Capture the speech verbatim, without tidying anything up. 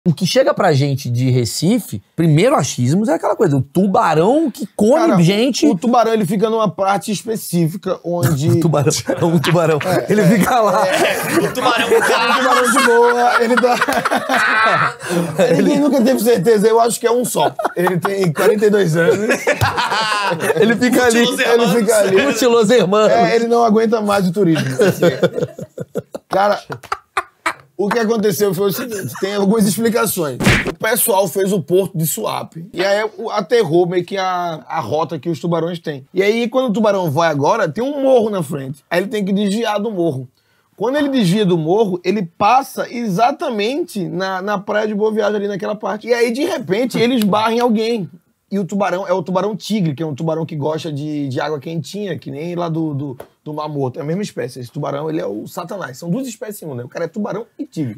O que chega pra gente de Recife, primeiro achismos é aquela coisa, o tubarão que come Cara, gente... O tubarão, ele fica numa parte específica onde... o tubarão, é um tubarão. É, ele é, fica lá. É, O tubarão é um tubarão de boa, ele tá... Ninguém nunca teve certeza, eu acho que é um só. Ele tem quarenta e dois anos. Ele fica ali. Ele fica ali. Mutilos Hermanos. É, ele não aguenta mais o turismo. Assim. Cara... O que aconteceu foi o seguinte, tem algumas explicações. O pessoal fez o porto de Suape. E aí aterrou meio que a, a rota que os tubarões têm. E aí, quando o tubarão vai agora, tem um morro na frente. Aí ele tem que desviar do morro. Quando ele desvia do morro, ele passa exatamente na, na praia de Boa Viagem, ali naquela parte. E aí, de repente, ele esbarra em alguém. E o tubarão é o tubarão tigre, que é um tubarão que gosta de, de água quentinha, que nem lá do, do, do Mar Morto. É a mesma espécie. Esse tubarão, ele é o satanás. São duas espécies em um, né? O cara é tubarão e tigre.